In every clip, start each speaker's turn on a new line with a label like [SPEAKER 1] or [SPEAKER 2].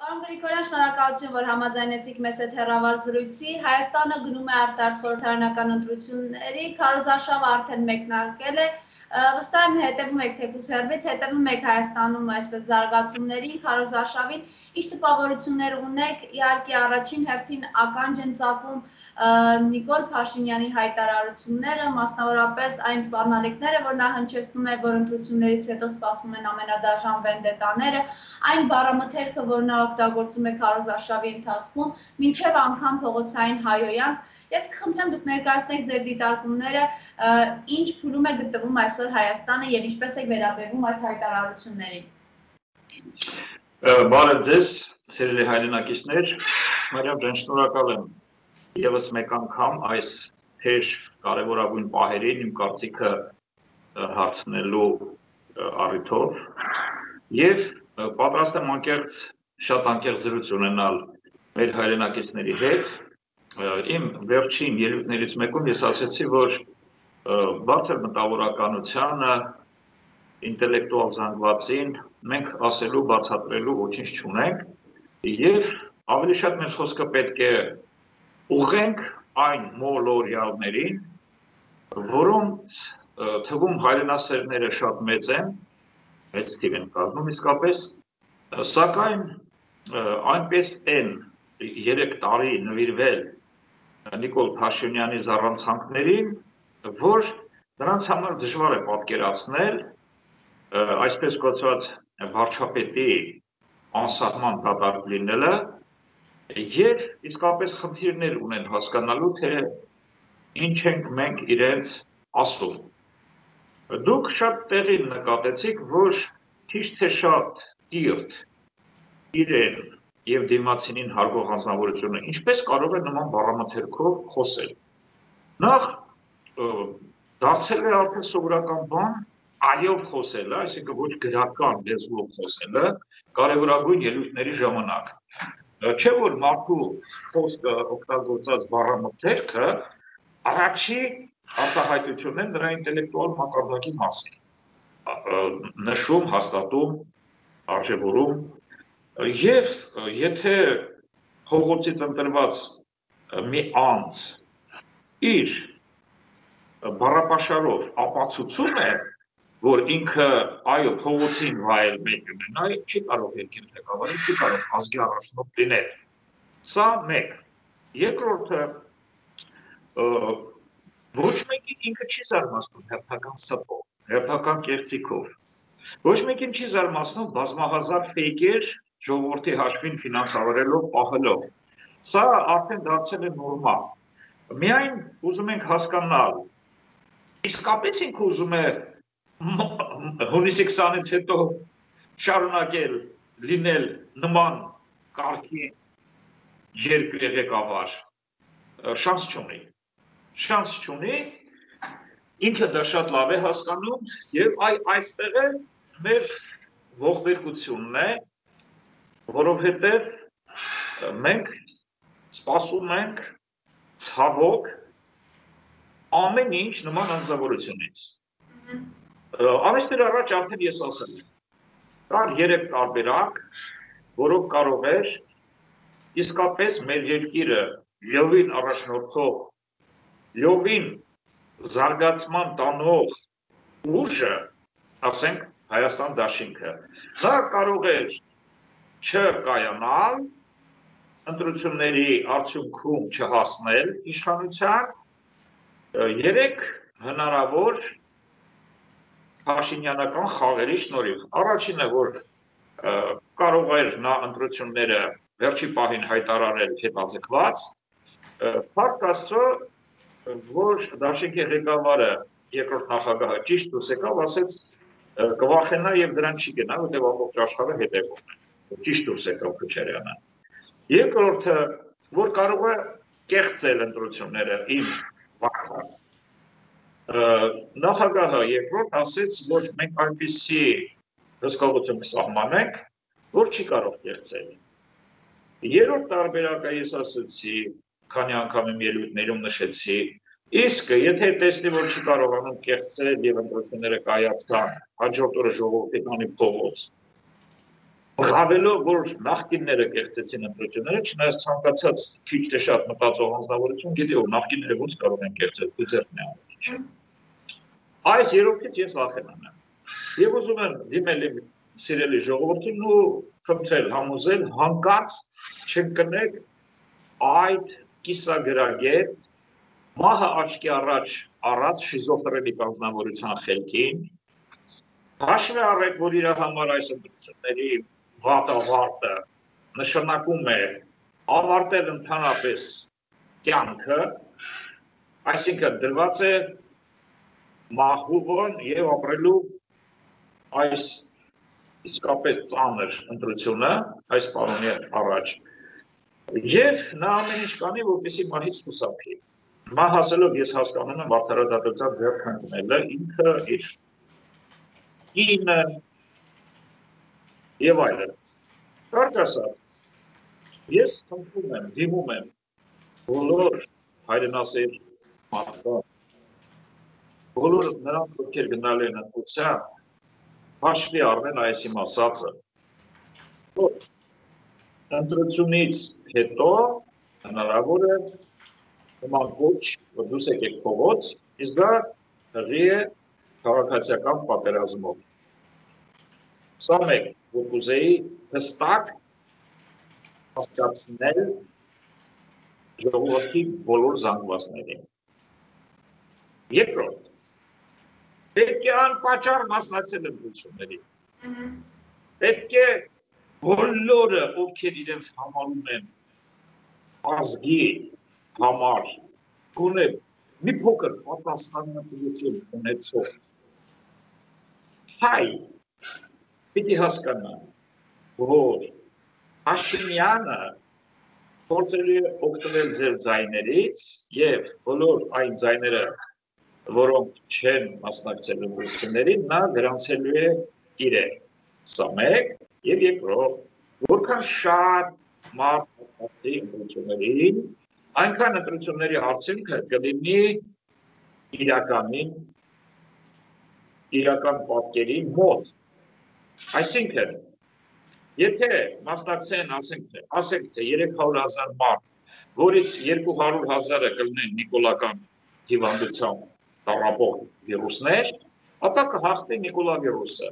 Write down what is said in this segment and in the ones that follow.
[SPEAKER 1] Պարոն Գրիգորյան, շնորհակալություն, որ համաձայնեցիք մեզ հետ հեռավար զրույցի։ Հայաստանը գնում է արտարդ խորհրդարանական ընտրությունների, քարոզարշավը արդեն մեկնարկել է։ Վստահ եմ հետևում եք թեկուզ հեռվից, հետևում եք Հայաստանում այսպես զարգացումներին, քարոզարշավին, ինչ տպավորություններ ունեք, իհարկե առաջին հերթին ականջ են ծակում Նիկոլ Փաշինյանի հայտարարությունները, մասնավորապես այն սպառնալիքները, որ նա հնչեցնում է, որ ընտրություններից հետո սպասվում են ամենադաժան վենդետաները, այն բառամթերքը, որ նա օգտագործում է քարոզարշավի ընթացքում, մինչև անգամ փողոցային հայոյանք։ Ես կխնդրեմ դուք ներկայացնեք ձեր դիտարկումները, ինչ փուլում է գտնվում այսօր Հայաստանը եւ ինչպես է վերաբերվում այս հայտարարություններին։
[SPEAKER 2] Բարև ձեզ, սիրելի հայրենակիցներ, Մարիամ ջան, շնորհակալ եմ եւս մեկ անգամ այս թեժ կարևորագույն պահերին իմ կարծիքը հարցնելու առիթով եւ պատրաստ եմ շատ անկեղծ զրույց ունենալ մեր հայրենակիցների հետ։ Իմ վերջին ելույթներից մեկում ես ասացի, որ բարձր մտավորականությանը, ինտելեկտուալ զանգվածին մենք ասելու, բացատրելու ոչինչ չունենք եւ ավելի շատ մեր խոսքը պետք է ուղղենք այն մոլորյալներին, որոնց թվում հայրենասերները շատ մեծ են, մեծ թիվ են կազմում իսկապես, սակայն այնպես են 3 տարի նվիրվել Նիկոլ Փաշինյանի զառանցանքներին, որ նրանց համար դժվար է պատկերացնել այսպես կոչված վարչապետի անսահման դատարկ լինելը եւ իսկապես խնդիրներ ունեն հասկանալու, թե ինչ ենք մենք իրենց ասում։ Դուք շատ տեղին նկատեցիք, որ քիչ թե շատ դիրտ իրեն եւ դիմացինին հարգող անձնավորությունը ինչպես կարող է նման բառամթերքով խոսել։ Նախ դարձել է արդեն սովորական բան այով խոսելը, այսինքն ոչ գրական լեզվով խոսելը կարևորագույն ելույթների ժամանակ։ Չէ՞ որ մարդու խոսքը օգտագործած բառամթերքը առաջի արտահայտությունն է նրա ինտելեկտուալ մակարդակի մասին։ Նշում, հաստատում, արժևորում եւ եթե փողոցից ընտրված մի անձ իր բառապաշարով ապացուցում է, որ ինքը այո փողոցին վայել մեկ ունենա, չի կարող երկիր ղեկավարել, չի կարող ազգի առաջնորդ լինել։ Սա մեկ։ Երկրորդը ոչ մեկին ինքը չի զարմացնում հերթական սպով, հերթական կեղծիքով։ Ոչ մեկին չի զարմացնում բազմահազար ֆեյքեր ժողովրդի հաշվին ֆինանսավորելով, պահելով։ Սա արդեն դարձել է նորմալ։ Միայն ուզում ենք հասկանալ, իսկապես ինքը ուզում է հունիսի 20-ից հետո շարունակել լինել նման կարգի երկրի ղեկավար, շանս չունի։ Շանս չունի, ինքը դա շատ լավ է հասկանում եւ այստեղ է մեր ողբերգությունն է, որովհետեւ մենք սպասում ենք ցավոք ամեն ինչ նման անձնավորությունից։ Ամիսներ առաջ արդեն ես ասել եմ, կար 3 տարբերակ, որով կարող էր իսկապես մեր երկիրը լիովին առաջնորդող, լիովին զարգացման տանող ուժը, ասենք Հայաստան դաշինքը, դա կարող էր չկայանալ, ընտրությունների արդյունքում չհասնել իշխանության, 3 հնարավոր Փաշինյանական խաղերի շնորհիվ։ Առաջինը, որ կարող էր նա ընտրությունները վերջի պահին հայտարարել հետաձգված, փառք Աստծո, որ դաշինքի ղեկավարը երկրորդ նախագահը ճիշտ դուրս եկավ, ասեց կվախենա եւ դրան չի գնա, որտեղ ամբողջ աշխարհը հետևում է։ Ճիշտ դուրս եկավ Քոչարյանը։ Երկրորդը, որ կարող է կեղծել ընտրությունները իմ վարկը։ Նախագահը երկրորդ ասեց, որ մենք այնպիսի հսկողություն կսահմանենք, որ չի կարող կեղծել։ Երրորդ տարբերակը ես ասացի, քանի անգամ իմ ելույթներում նշեցի, իսկ եթե տեսնի, որ չի կարողանում կեղծել եւ ընտրությունները կայացան, հաջորդ օրը ժողովրդի տանի փողոց, Հավելով, որ նախկինները կեղծեցին ընտրությունները, չնայած ցանկացած քիչ թե շատ մտածող անձնավորություն գիտի, որ նախկինները ոնց կարող են կեղծել ձեռքն է անում։ Այս երրորդից ես վախենամ եմ։ Եվ ուզում եմ դիմել իմ սիրելի ժողովրդին ու խնդրել, համոզել, հանկարծ չընկնեք այդ կիսագրագետ մահը աչքի առաջ առած շիզոֆրենիկ անձնավորության խելքին, հաշվի առեք, որ իր համար այս ընտրությունների վատավարտը նշանակում է ավարտել ընդհանրապես կյանքը, այսինքն դրված է մահուղն եւ ապրելու այս իսկապես ծանր ընտրությունը, այս պարոնի առաջ, եւ նա ամեն ինչ կանի, որպեսզի մահից խուսափի։ Մահ ասելով ես հասկանում եմ արդարադատության ձեռք ընկնելը ինքը իր ինը եւ այլն։ Կարճ ասած, ես խնդրում եմ, դիմում եմ բոլոր հայրենասեր մարդկանց, բոլոր նրանց, ովքեր գնալու են ընտրության, հաշվի առնել այս իմ ասածը, որ ընտրությունից հետո հնարավոր է նման ոչ, որ դուս եկեք փողոց, իսկ դա հղի է քաղաքացիական պատերազմով։ Սա մեկ, որ կուզեի հստակ հասկացնել ժողովրդի բոլոր զանգվածներին։ Երկրորդ, պետք է անպատճառ մասնակցել ընտրությունների։ Պետք է բոլորը, ովքեր իրենց համարում են ազգի համար, գոնե մի փոքր պատասխանատվություն ունեցող հայ, պիտի հասկանան, որ Փաշինյանը փորձելու է օգտվել ձեր ձայներից եւ բոլոր այն ձայները, որոնք չեն մասնակցել ընտրություններին, նա գրանցելու է իրեն։ Սա մեկ եւ երկրորդ, որքան շատ մարդ մասնակցի ընտրություններին, այնքան ընտրությունների արդյունքը կլինի իրական պատկերի մոտ։ Այսինքն, եթե մասնակցեն, ասենք թե 300,000 մարդ, որից 200,000-ը կլինեն նիկոլական հիվանդությամբ տառապող վիրուսներ, ապա կհաղթի նիկոլա վիրուսը։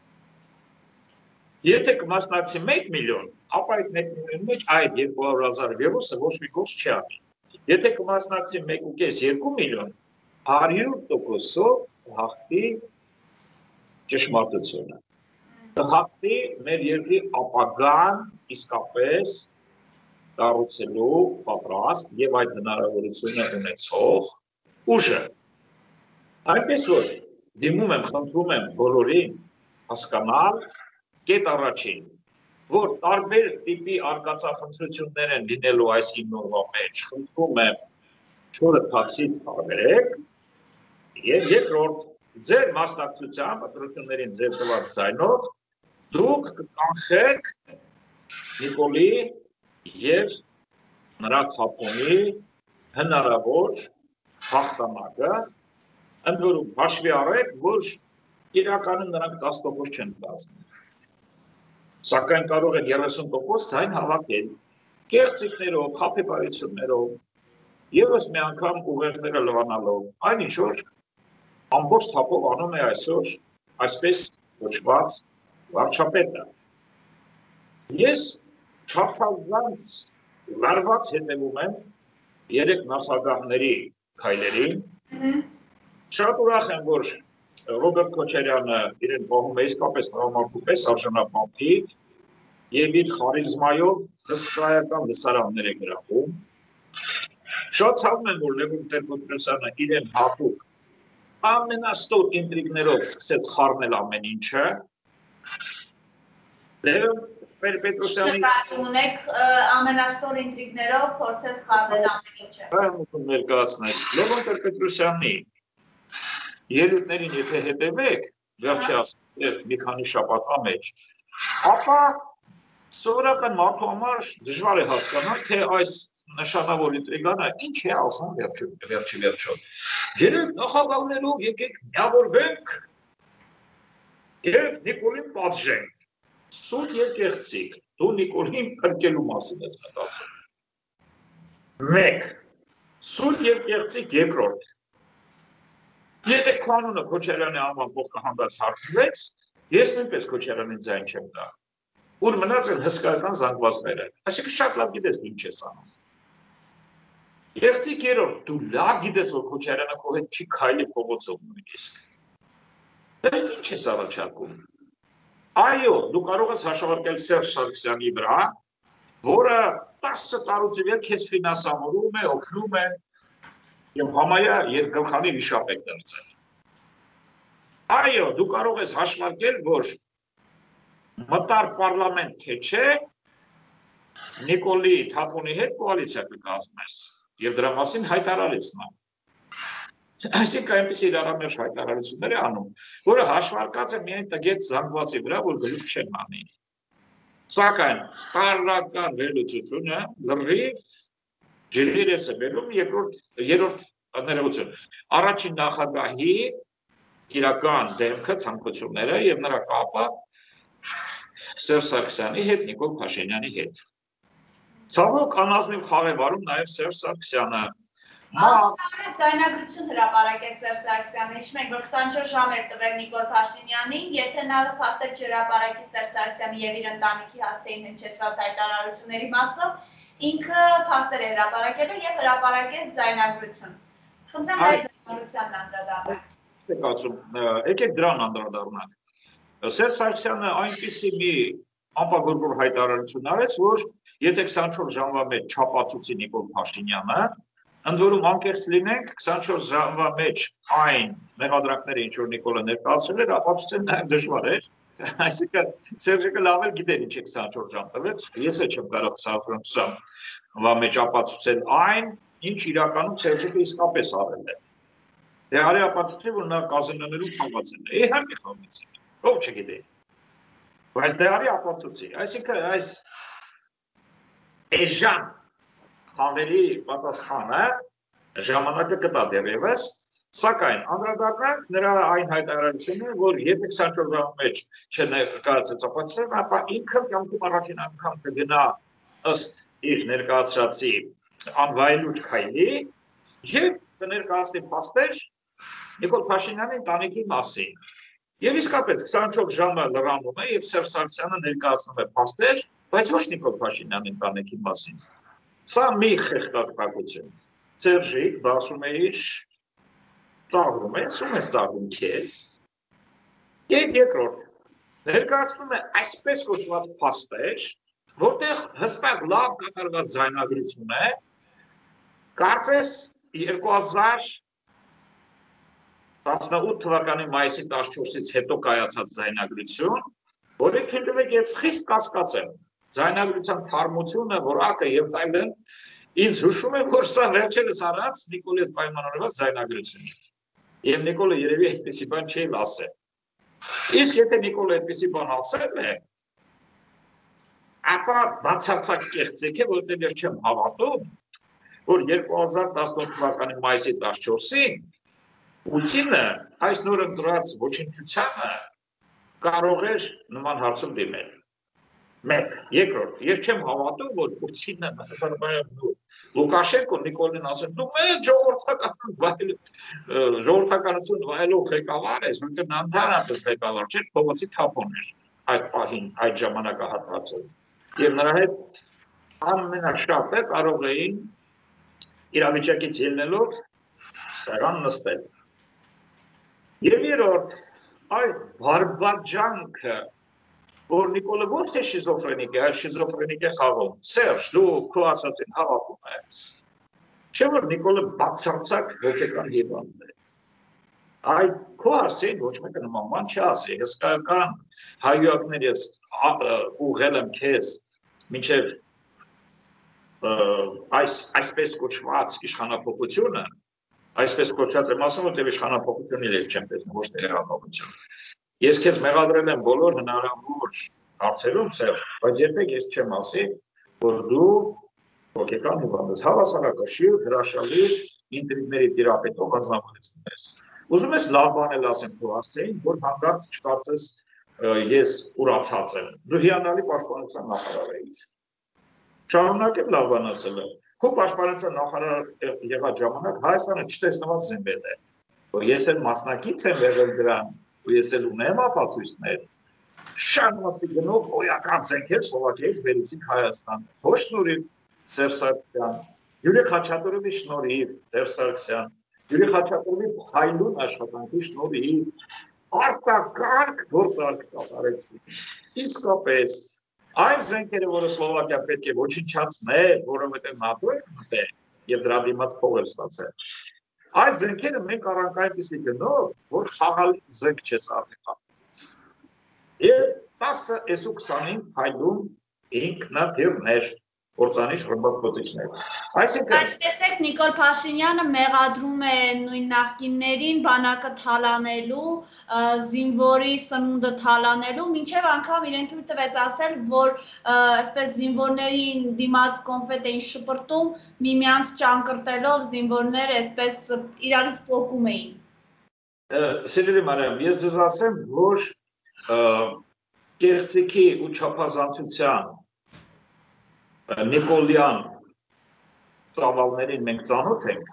[SPEAKER 2] Եթե կմասնակցի 1 միլիոն, ապա այդ 1 միլիոնի մեջ այդ 200,000 վիրուսը ոչ մի գործ չի անի։ Եթե կմասնակցի 1.5-2 միլիոն, 100%-ով հաղթի ճշմարտությունը։ Կհաղթի մեր երկրի ապագան իսկապես կառուցելու պատրաստ եւ այդ հնարավորությունը ունեցող ուժը։ Այնպես որ դիմում եմ, խնդրում եմ բոլորին հասկանալ կետ առաջին, որ տարբեր տիպի արկածախնդրություններ են լինելու այս 9 օրվա մեջ, խնդրում եմ 4 թացից տարբերեք եւ երկրորդ ձեր մասնակցությամբ ընտրություններին ձեր տված ձայնով դուք կանխեք Նիկոլի եւ նրա թափոնի հնարավոր հաղթանակը, ընդ որում հաշվի առեք, որ իրականում նրանք 10% չեն կազմում։ Սակայն կարող են 30% ձայն հավաքել կեղծիքներով, խաբեբայություններով, եւս մի անգամ ուղերձները լվանալով, այնինչ որ ամբողջ թափով անում է այսօր այսպես կոչված վարչապետը։ Ես չափազանց լարված հետևում եմ 3 նախագահների քայլերին։ Շատ ուրախ եմ, որ Ռոբերտ Քոչարյանը իրեն պահում է իսկապես տղամարդու պես արժանապատիվ եւ իր խարիզմայով հսկայական լսարաններ է գրավում։ Շատ ցավում եմ, որ Լևոն Տեր-Պետրոսյանը իրեն հատուկ ամենաստոր ինտրիգներով սկսեց խառնել ամեն ինչը։ Լևոն Տեր-Պետրոսյանի
[SPEAKER 1] ունեք ամենաստոր ինտրիգներով փորձեց խառնել ամեն ինչը։
[SPEAKER 2] Ներկայացնել Լևոն Տեր-Պետրոսյանի ելույթներին եթե հետևեք, վերջի ասել մի քանի շաբաթվա մեջ, ապա սովորական մարդու համար դժվար է հասկանալ, թե այս նշանավոր ինտրիգանը ինչ է ասում վերջի վերջո։ Երեք նախագահներով եկեք միավորվենք եւ Նիկոլին պատժենք։ Սուտ և կեղծիկ, դու Նիկոլին փրկելու մասին ես մտածում։ 1. Սուտ և կեղծիկ երկրորդ։ Եթե կանոնը Քոչարյանի անվան կողքը հանդած հարկվեց, ես նույնպես Քոչարյանին ձայն չեմ տա։ Ուր մնաց են հսկայական զանգվածները։ Այսինքն շատ լավ գիտես դու ինչ ես անում։ Կեղծիկ երրորդ, դու լավ գիտես, որ Քոչարյանը քո հետ չի քայլի փողոցով նույնիսկ։ Դեռ ինչ ես առաջարկում։ Այո, դու կարող ես հաշվարկել Սերժ Սարգսյանի վրա, որը 10 տարուց ի վեր քեզ ֆինանսավորում է, օգնում է եւ համարյա երկգլխանի վիշապ է դարձել։ Այո, դու կարող ես հաշվարկել, որ մտար պարլամենտ թե չէ, Նիկոլի թափոնի հետ կոալիցիա կկազմես եւ դրա մասին հայտարարեց նա։ Այսինքն այնպիսի իրարամերժ հայտարարություններ է անում, որը հաշվարկած է միայն տգետ զանգվածի վրա, որ գլուխ չեն անի։ Սակայն պարլական վերլուծությունը լրիվ ջրերես է բերում երրորդ ներողություն։ Առաջին նախագահի իրական դեմքը, ցանկությունները եւ նրա կապը Սերժ Սարգսյանի հետ, Նիկոլ Փաշինյանի հետ։ Ցավոք անազնիվ խաղ է վարում նաեւ Սերժ Սարգսյանը։
[SPEAKER 1] Ձայնագրություն հրապարակեց Սերժ Սարգսյանը, հիշում եք, որ 24 ժամ էր տվել Նիկոլ Փաշինյանին, եթե նա փաստեր չհրապարակի Սերժ Սարգսյանի եւ իր ընտանիքի հասցեին հնչեցված հայտարարությունների մասով, ինքը փաստեր է հրապարակել եւ հրապարակեց ձայնագրություն։ Խնդրեմ այդ ձայնագրությանն անդրադառնալ։
[SPEAKER 2] Եկեք դրան անդրադառնանք։ Սերժ Սարգսյանը այնպիսի մի անպագորգոր հայտարարություն արեց, որ եթե 24 ժամվա մեջ չապացուցի Նիկոլ Փաշինյանը, ընդ որում անկեղծ լինենք, 24 ժամվա մեջ այն մեղադրանքները, ինչ որ Նիկոլը ներկայացրել էր, ապացուցել նաև դժվար էր։ Այսինքն Սերժիկը լավ էլ գիտեր ինչ է 24 ժամ տվեց, ես էլ չեմ կարող 24 ժամվա մեջ ապացուցել այն, ինչ իրականում Սերժիկը իսկապես արել է։ Դե արի ապացուցի, որ նա կազինոներում խաղացել է։ Իհարկե խաղացել է, ով չգիտի։ Բայց դե արի ապացուցի, այսինքն այս էժան խաղերի պատասխանը ժամանակը կտա դեռևս, սակայն անդրադառնանք նրա այն հայտարարությունները, որ եթե 24 ժամվա մեջ չներկայացած ապացուցել, ապա ինքը կյանքում առաջին անգամ կգնա ըստ իր ներկայացրածի անվայելուչ քայլի եւ կներկայացնի փաստեր Նիկոլ Փաշինյանի ընտանիքի մասին։ Եվ իսկապես 24 ժամը լրանում է եւ Սերժ Սարգսյանը ներկայացնում է փաստեր, բայց ոչ Նիկոլ Փաշինյանի ընտանիքի մասին։ Սա մի խեղդակություն։ Սերժիկ բացում է իր ծաղրում ես, ում ես ծաղրում քեզ։ Եվ երկրորդ, ներկայացնում է այսպես կոչված փաստեր, որտեղ հստակ լավ կատարված ձայնագրություն է, կարծես 2018 թվականի մայիսի 14-ից հետո կայացած ձայնագրություն, որի թույլտվեք ես խիստ կասկածեմ, ձայնագրության թարմությունը, որակը եւ այլն, ինձ հուշում է, որ սա վերջերս արած Նիկոլի հետ պայմանավորված ձայնագրություն է։ Եվ Նիկոլը երևի այդպիսի բան չի ասել։ Իսկ եթե Նիկոլը այդպիսի բան ասել է, ապա բացարձակ կեղծիք է, որտեղ ես չեմ հավատում, որ 2018 թվականի մայիսի 14-ին Պուտինը այս նոր ընտրած ոչնչությանը կարող էր նման հարցում դիմել։ Մեկ, երկրորդ, ես չեմ հավատում, որ Պուտինը Լուկաշենկոն Նիկոլին ասել, դու մեր ժողովրդականություն վայելող ղեկավար ես, որտեղ նա ընդհանրապես ղեկավար չէ, փողոցի թափոն էր այդ պահին, այդ ժամանակահատվածում։ Եվ նրա հետ ամենաշատը կարող էին իրավիճակից ելնելով սեղան նստել։ Եվ երրորդ, այդ բարբաջանքը, որ Նիկոլը ոչ թե շիզոֆրենիկ է, այլ շիզոֆրենիկ է խաղում։ Սերժ, դու քո ասածին հավատում ես։ Չէ՞ որ Նիկոլը բացարձակ հոգեկան հիվանդ է։ Այդ քո հարցին ոչ մեկը նման բան չասի, հսկայական հայուակներ ես ուղղել եմ քեզ մինչև այսպես կոչված իշխանափոխությունը, այսպես կոչված եմ ասում, որ իշխանափոխությունն ես չեմ տեսնում, ոչ թե հեղափոխություն։ Ես քեզ մեղադրել եմ բոլոր հնարավոր հարցերում, Սերժ, բայց երբեք ես չեմ ասի, որ դու հոգեկան հիվանդ ես, հավասարակշիռ, հրաշալի ինտրիգների տիրապետող ազնվորություն ես։ Ուզում ես լավ բան էլ ասեմ քո հասցեին, որ հանդարտ չկարծես ես ուրացած եմ, դու հիանալի պաշտպանության նախարար էիր։ Շարունակեմ լավ բան ասելը, քո պաշտպանության նախարար եղած ժամանակ Հայաստանը չտեսնված զինվել է, որ ես էլ մասնակից եմ եղել դրան, ու ես էլ ունեմ ապացույցներ, շատ մասի գնով օյական զենքեր Սլովակիայից բերեցինք Հայաստան, ոչ շնորհիվ Սերժ Սարգսյան, Յուրի Խաչատուրովի շնորհիվ Սերժ Սարգսյան, Յուրի Խաչատուրովի հայլուն աշխատանքի շնորհիվ արտակարգ գործարք կատարեցին։ Իսկապես այն զենքերը, որը Սլովակիան պետք է ոչնչացնել, որովհետև ՆԱՏՕ-ը մտել եւ դրա դիմաց փող էր ստացել։ Այս զենքերը մենք առանք այնպիսի գնով, որ խաղալ զենք չես արտիքավորից։ Եվ 10-25 հայլուն ինքնաթիռներ Գործանիշ ռմբակոծիչներ։
[SPEAKER 1] Բայց տեսեք Նիկոլ Փաշինյանը մեղադրում է նույն նախկիններին բանակը թալանելու, զինվորի սնունդը թալանելու, մինչև անգամ իրեն թույլ տվեց ասել, որ այսպես զինվորներին դիմաց կոնֆետ էին շպրտում, միմյանց ճանկրտելով զինվորները այսպես իրարից պոկում էին։
[SPEAKER 2] Սիրելի Մարիամ, ես ձեզ ասեմ, որ կեղծիքի ու չափազանցության Նիկոլյան ծավալներին մենք ծանոթ ենք,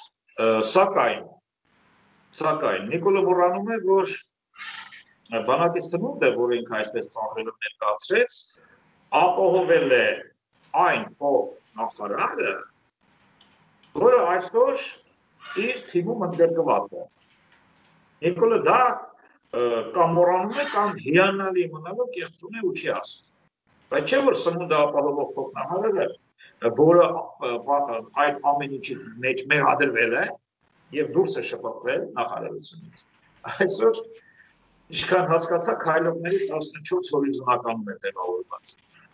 [SPEAKER 2] սակայն Նիկոլը մոռանում է, որ բանակի սնունդը, որ ինքը այսպես ծաղրելով ներկայացրեց, ապահովել է այն նախարարը, որը այսօր իր թիմում ընդգրկված է։ Նիկոլը դա կամ մոռանում է, կամ հիանալի իմանալով կեղծում է ու չի ասում։ Բայց չէ, որ սնունդը ապահովող փոխնախարարը, որը այդ ամեն ինչի մեջ մեղադրվել է եւ դուրս է շփոթվել նախարարությունից։ Այսօր ինչքան հասկացա, քայլողների 14 հորիզոնականում է տեղավորված։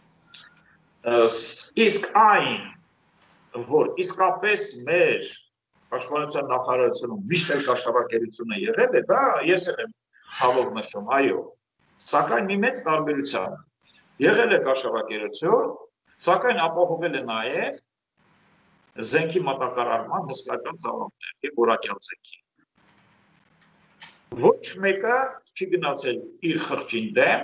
[SPEAKER 2] Իսկ այն, որ իսկապես մեր պաշտպանության նախարարությունում միշտ էլ կաշառակերությունը եղել է, դա ես եմ ցավով նշում, այո, սակայն մի մեծ տարբերությամբ եղել է կաշառակերություն, սակայն ապահովել է նաև զենքի մատակարարման հսկայական ծավալներ եւ որակյալ զենքի։ Ոչ մեկը չի գնացել իր խղճին դեմ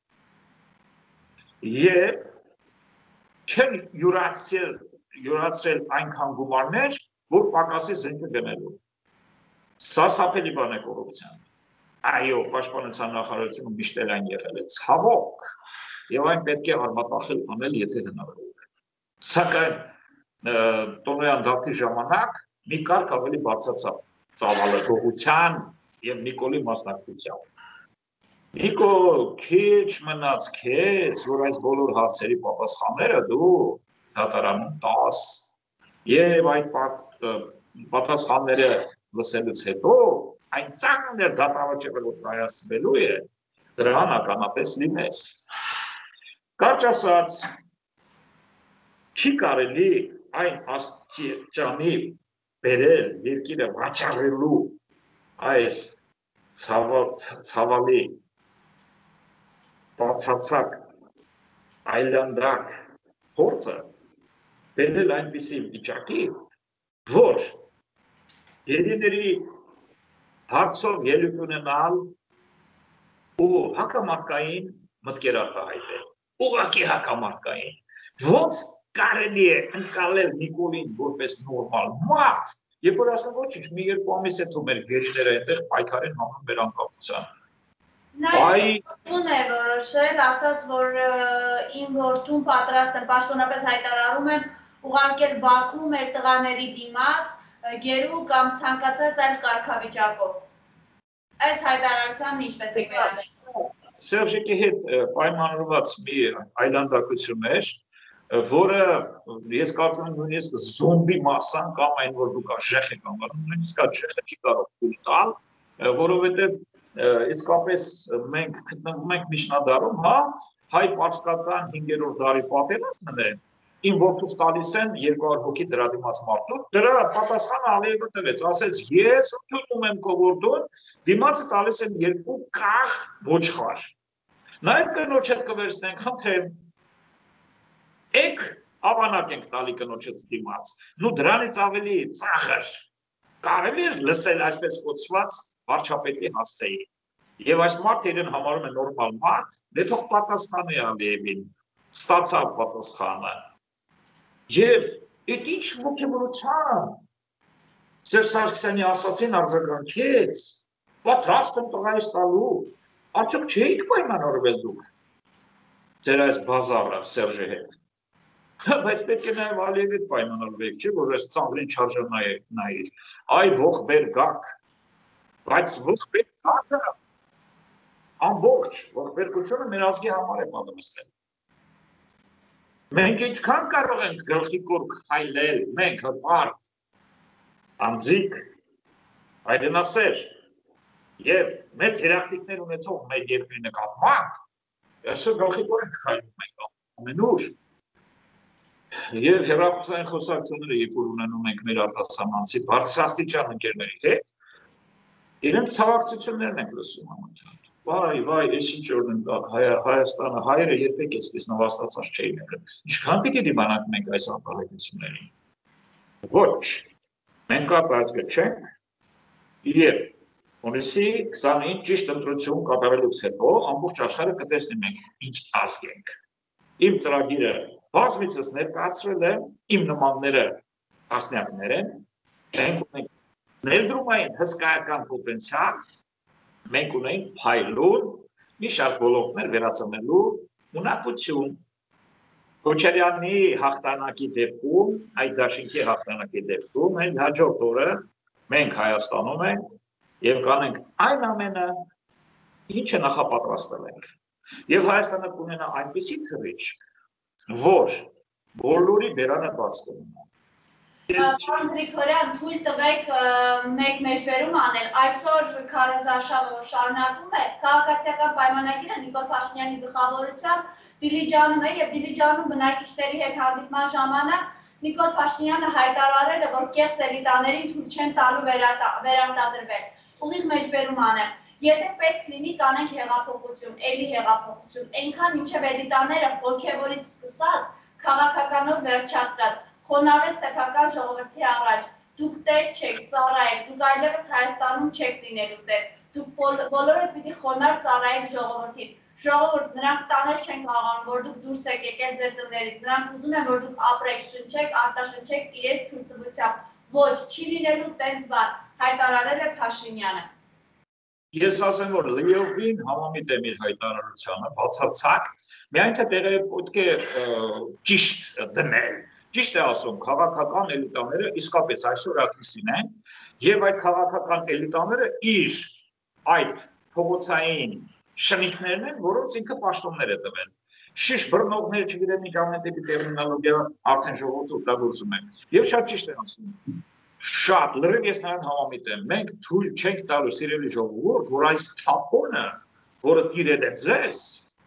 [SPEAKER 2] եւ չեն յուրացրել այնքան գումարներ, որ պակասի զենքը գնելու։ Սարսափելի բան է կոռուպցիան։ Այո, պաշտպանության նախարարությունը միշտ էլ այն եղել է ցավոք, եւ այն պետք է արմատախիլ անել, եթե հնարավոր է։ Սակայն տոնոյան դատի ժամանակ մի կարգ ավելի բարձրացավ ծավալը գողության եւ Նիկոլի մասնակցությամբ։ Նիկո, քիչ մնաց քեզ, որ այս բոլոր հարցերի պատասխանները դու դատարանում տաս եւ այդ պատասխանները լսելուց հետո այն ծանր դատավաճառը որ կայացվելու է, դրան ականատես լինես։ Կարճ ասած, չի կարելի այն աստիճանի բերել երկիրը վաճառելու այս ցավալի բացարձակ այլանդակ փորձը բերել այնպիսի վիճակի, որ երիների հարցով ելույթ ունենալ ու հակամարտկային մտքեր արտահայտել, ուղղակի հակամարտկային, ոնց կարելի է ընկալել Նիկոլին որպես նորմալ մարդ, երբ որ ասում ոչինչ, մի երկու ամիս հետո մեր գերիները այնտեղ պայքարեն հանուն մեր անկախության։
[SPEAKER 1] Նայում է որոշել, ասաց, որ իմ որդուն պատրաստ եմ, պաշտոնապես հայտարարում եմ ուղարկել Բաքու մեր տղաների դիմաց, գերու կամ ցանկացած այլ կարգավիճակով։ Այս հայտարարությանն ինչպես եք վերաբերվում։
[SPEAKER 2] Սերժիկի հետ պայմանավորված մի այլանդակություն էր, որը ես կարծում եմ նույնիսկ զոմբի մասան կամ այն, որ դուք արժեք եք անվանում, նույնիսկ այդ շեխը չի կարող թույլ տալ, որովհետև իսկապես մենք գտնվում ենք միջնադարում, հա, հայ պարսկական 5-րդ դարի պատերազմն է, իմ որդուս տալիս են 200 հոգի դրա դիմաց մարդու, դրա պատասխանը Ալիևը տվեց, ասեց, ես ընդունում եմ քո որդուն, դիմացը տալիս են 2 կախ ոչխար։ Նաև կնոջ հետ կվերցնենք, խնդրեմ, եք ավանակ ենք տալի կնոջից դիմաց, նու դրանից ավելի ծաղր, կարելի էր լսել այսպես կոչված վարչապետի հասցեի։ Եվ այս մարդը իրեն համարում է նորմալ մարդ, դե թող պատասխանի Ալիևին, ստացավ պատասխանը։ Եվ այդ ինչ ոգևորության Սերժ Սարգսյանի ասացին արձագանքեց, պատրաստ եմ տղայիս տալու, արդյոք չէիք պայմանավորվել դուք ձեր այս բազարը Սերժի հետ։ Բայց պետք է նաև Ալիևի հետ պայմանավորվեք, չէ՞ որ այս ծաղրին չարժանայիր, այ ողբեր գաք, բայց ողբեր գաքը ամբողջ ողբերգությունը մեր ազգի համար է պատրաստել։ Մենք ինչքան կարող ենք գլխի կորք հայլել, մենք հպարտ, անձիկ, հայրենասեր եւ մեծ երախտիկներ ունեցող մեր երկրի նկատմամբ, այսօր գլխի կորք ենք հայլում մենք ամենուր։ Եվ հեռախոսային խոսակցությունները, երբ որ ունենում ենք մեր արտասահմանցի բարձրաստիճան ընկերների հետ, իրենց ցավակցություններն ենք լսում համաձայն։ Վայ, այս ինչ օրն Հայաստանը, հայերը երբեք այսպես նվաստացած չէին եղել։ Ինչքան պիտի դիմանանք մենք այս արտահայտություններին։ Ոչ, մենք կապվածքը չենք, եւ հունիսի 20-ին ճիշտ ընտրություն կատարելուց հետո ամբողջ աշխարհը կտեսնի մենք ինչ ազգ ենք։ Իմ ծրագիրը բազմիցս ներկայացրել եմ, իմ նմանները տասնյակներ են, մենք ունենք ներդրումային հսկայական պոտենցիալ, մենք ունենք փայլուն մի շարք ոլորտներ վերածնելու ունակություն։ Քոչարյանի հաղթանակի դեպքում, այդ դաշինքի հաղթանակի դեպքում, այն հաջորդ օրը մենք Հայաստանում ենք եւ կանենք այն ամենը, ինչը նախապատրաստել ենք։ Եվ Հայաստանը կունենա այնպիսի թռիչք, որ բոլորի բերանը բաց կմնա։
[SPEAKER 1] Աշոտ Գրիգորյան, թույլ տվեք մեկ մեջբերում անել, այսօր քարոզարշավը շարունակվում է, քաղաքացիական պայմանագիրը Նիկոլ Փաշինյանի գլխավորությամբ Դիլիջանում է եւ Դիլիջանում բնակիչների հետ հանդիպման ժամանակ Նիկոլ Փաշինյանը հայտարարել է, որ կեղծ էլիտաներին թույլ չեն տալու վերարտադրվել։ Ուղիղ մեջբերում անեմ, եթե պետք լինի կանենք հեղափոխություն, էլի հեղափոխություն, այնքան մինչև էլիտաները ոգևորից սկսած, քաղաքականով վերջացրած, խոնարհվեց սեփական ժողովրդի առաջ, դուք տեր չեք, ծառա եք, դուք այլևս Հայաստանում չեք լինելու տեր, դուք բոլորը պիտի խոնարհ ծառայեք ժողովրդին։ Ժողովուրդ, նրանք տանել չեն կարողանում, որ դուք դուրս եք եկել ձեր տներից, նրանք ուզում են, որ դուք ապրեք, շնչեք, արտաշնչեք իրենց թույլտվությամբ։ Ոչ, չի լինելու տենց բան, հայտարարել է Փաշինյանը։
[SPEAKER 2] Ես ասեմ, որ լիովին համամիտ եմ իր հայտարարությանը, բացարձակ, միայն թե տեղը պետք է ճիշտ դնել։ Ճիշտ է ասում, քաղաքական էլիտաները իսկապես այսօր ակտիսին են, եւ այդ քաղաքական էլիտաները իր այդ փողոցային շնիքներն են, որոնց ինքը պաշտոններ է տվել։ Շիշ բռնողներ չգիտեմ ինչ ամենտեպի տերմինոլոգիա արդեն ժողովուրդը օգտագործում են։ Եվ շատ ճիշտ է ասում։ Շատ լրիվ ես նրան համամիտ եմ։ Մենք թույլ չենք տալու սիրելի ժողովուրդ, որ այս թափոնը, որը տիրել է ձեզ,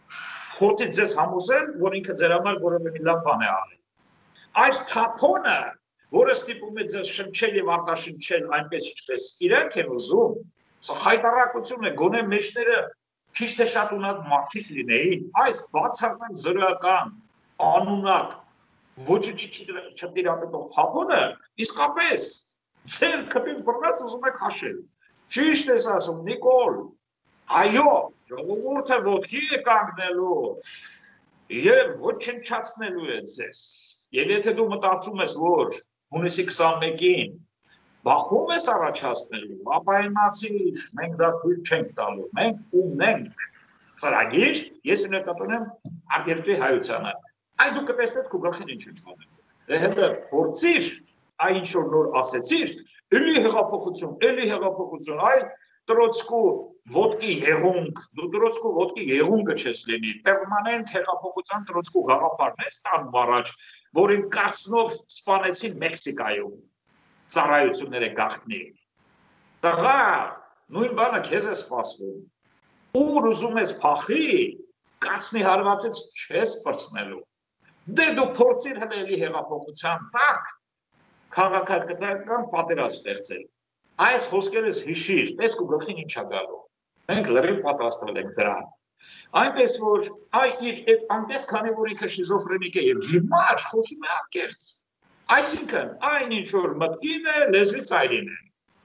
[SPEAKER 2] խոցի ձեզ համոզել, որ ինքը ձեր համար որևէ մի լավ բան է արել։ Այս թափոնը, որը ստիպում է ձեզ շնչել եւ արտաշնչել այնպես ինչպես իրենք են ուզում, սա հայտարարություն է, գոնե մեջները քիչ թե շատ ունակ մարդիկ լինեին, այս բացառական զրոյական, անունակ, ոչինչ չտիրապետող թափոնը իսկապես ձեր քփին բռնած ուզում եք հաշել։ Ճիշտ ես ասում, Նիկոլ, այո, ժողովուրդը ոտքի է կանգնելու եւ ոչնչացնելու է ձեզ։ Եվ եթե դու մտածում ես, որ հունիսի 21-ին բախում ես առաջացնելու, ապայնացիր, մենք դա թույլ չենք տալու, մենք ունենք ծրագիր, ես նկատում եմ արտերկրի հայությանը։ Այ դու կտեսնեք քո գլխին ինչ է տանում։ Դե հետո փորձիր, այ ինչ որ նոր ասեցիր, էլի հեղափոխություն, այ Տրոցկու ոտքի եղունգ, դու Տրոցկու ոտքի եղունգը չես լինի, պերմանենտ հեղափոխության Տրոցկու գաղափարն է ստանում առաջ, որին կացնով սպանեցին Մեքսիկայում, ծառայությունները գաղտնի։ Տղա, նույն բանը քեզ է սպասվում, ուր ուզում ես փախի, կացնի հարվածից չես պրծնելու, դե դու փորձիր հնելի հեղափոխության տակ, քաղաքական պատերազմ ստեղծել, այս խոսքերս հիշիր, տես քո գլխին ինչ է գալու, մենք լրիվ պատրաստվել ենք դրան, այնպես որ այնպես քանի որ ինքը շիզոֆրենիկ է եւ հիմար խոսում է անկեղծ, այսինքն այն ինչ որ մտքին է լեզվի ծայրին է,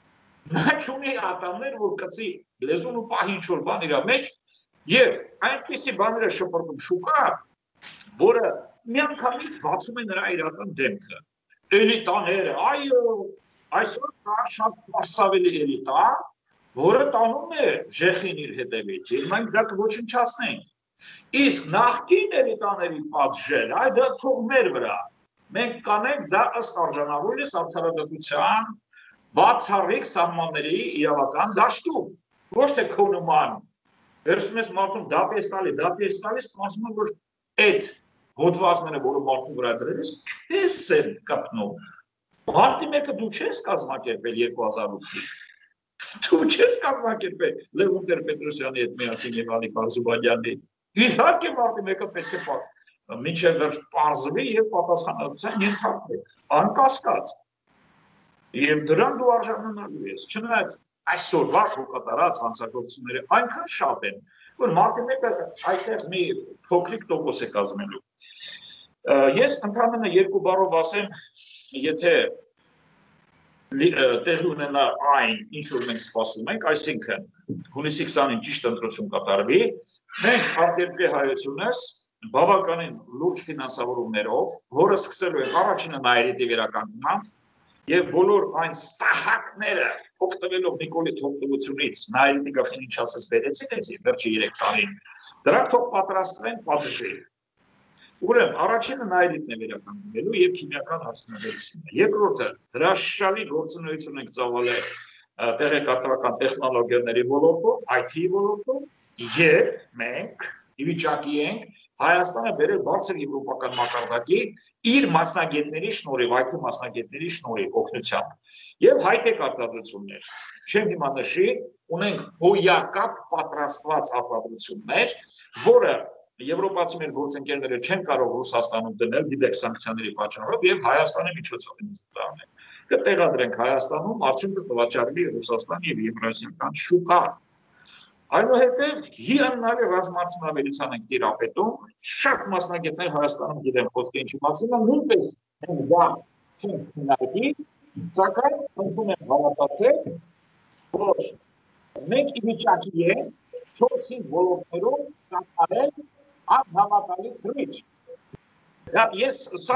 [SPEAKER 2] նա չունի ատամներ, որ կծի լեզուն ու պահի ինչ-որ բան իր մեջ, եւ այնպիսի բաները շփոթում շուկա, որը միանգամից բացում է նրա իրական դեմքը։ Էլիտաները, այո, այսօր կա շատ պարսավելի էլիտա, որը տանում է ժեխին իր հետևից, եւ մենք դա կոչնչացնենք։ Իսկ նախկին էլիտաների պատժել, այ դա թող մեր վրա։ Մենք կանենք դա ըստ արժանավորից արդարադատության բացառիկ սահմանների իրավական դաշտում, ոչ թե քո նման վերցնում ես մարդուն դատես տալիս, ասում եմ, որ այդ հոդվածները, որը մարդու վրա դրել ես, քեզ են կպնում։ Մարտի մեկը դու չես կազմակերպել 2008-ին։ Դու չես կազմակերպել Լևոն Տեր-Պետրոսյանի հետ միասին եւ Ալիկ Ազուբանյանի։ Իհարկե մարտի մեկը պետք է մինչև վերջ պարզվի եւ պատասխանատվության ենթարկվի, անկասկած։ Եվ դրան դու արժանանալու ես, չնայած այսօրվա կատարած հանցագործությունները այնքան շատ են, որ մարտի մեկը այդտեղ մի փոքրիկ տոկոս է կազմելու։ Ես ընդհանրապես երկու բառով ասեմ, եթե տեղի ունենա այն, ինչ որ մենք սպասում ենք, այսինքն հունիսի 20-ին ճիշտ ընտրություն կատարվի, մենք արտերկրի հայությունս բավականին լուրջ ֆինանսավորումներով, որը սկսելու են առաջինը նայրիտի վերականգնման, եւ բոլոր այն ստահակները օգտվելով Նիկոլի թողտվությունից նայրիտի գլխին ինչ ասես բերեցին վերջի 3 տարին, դրանք թող պատրաստվեն պատժել։ Ուրեմն առաջինը նայրիտն է վերականգնելու եւ քիմիական հարցնավորությունը։ Երկրորդը հրաշալի գործունեություն ենք ծավալել տեղեկատվական տեխնոլոգիաների ոլորտում, IT ոլորտում եւ մենք ի վիճակի ենք Հայաստանը բերել բարձր եվրոպական մակարդակի իր մասնագետների շնորհիվ, IT մասնագետների շնորհիվ օգնությամբ եւ հայ-տեխ արտադրություններ։ Չեմ հիմա նշի, ունենք հոյակապ պատրաստված արտադրություններ, որը եվրոպացի մեր գործընկերները չեն կարող Ռուսաստանում դնել դիպեք սանկցիաների պատճառով եւ Հայաստանի միջոցով դառնել։ Կտեղադրենք Հայաստանում, արդյունքը կվաճառվի Ռուսաստան եւ եվրասիական շուկա։ Այնուհետև հիանալի ռազմարտունաբերության ենք տիրապետում, շատ մասնագետներ Հայաստանում գիտեն խոսքը ինչի մասին է, նույնպես են դա չեն քննարկի, սակայն ընդունում են հավատացել, որ մենք ի վիճակի ենք 4-5 ոլորտներում կատարել անհավատալի թռիչք։ Ես սա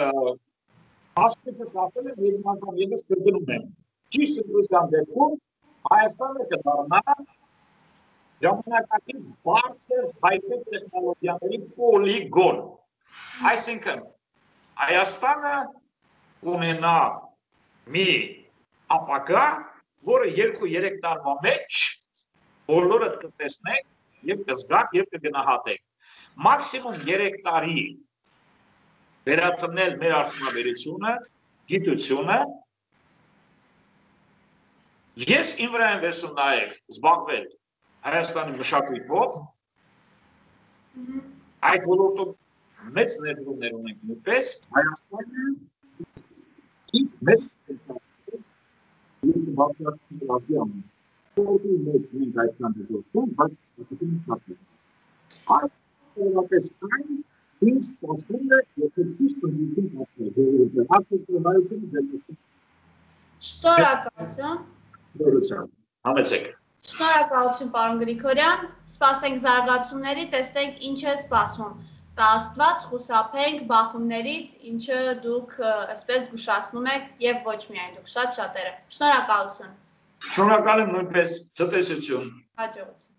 [SPEAKER 2] ասկիցս ասել եմ երկու անգամ ևս կրկնում եմ։ Ճիշտ ընտրության դեպքում Հայաստանը կդառնա ժամանակակից բարձր հայ-տեխ տեխնոլոգիաների պոլիգոն։ Այսինքն Հայաստանը ունենա մի ապագա, որը 2-3 տարվա մեջ բոլորդ կտեսնեք եւ կզգաք եւ կգնահատեք։ Մաքսիմում 3 տարի վերածնել մեր արդյունաբերությունը, գիտությունը։ Ես իմ վրա եմ վերցնում նաեւ զբաղվել Հայաստանի մշակույթով, այդ ոլորտում մեծ ներդրումներ ունենք նույնպես, Հայաստանը իր մեծ
[SPEAKER 1] Շնորհակալություն։
[SPEAKER 2] Համեցեք։
[SPEAKER 1] Շնորհակալություն, պարոն Գրիգորյան, սպասենք զարգացումների, տեսնենք ինչ է սպասվում։ Աստված խուսափենք բախումներից, ինչը դուք այսպես զգուշացնում եք եւ ոչ միայն դուք, շատ շատերը։ Շնորհակալություն։
[SPEAKER 2] Շնորհակալ եմ նույնպես, ցտեսություն։
[SPEAKER 1] Հաջողություն։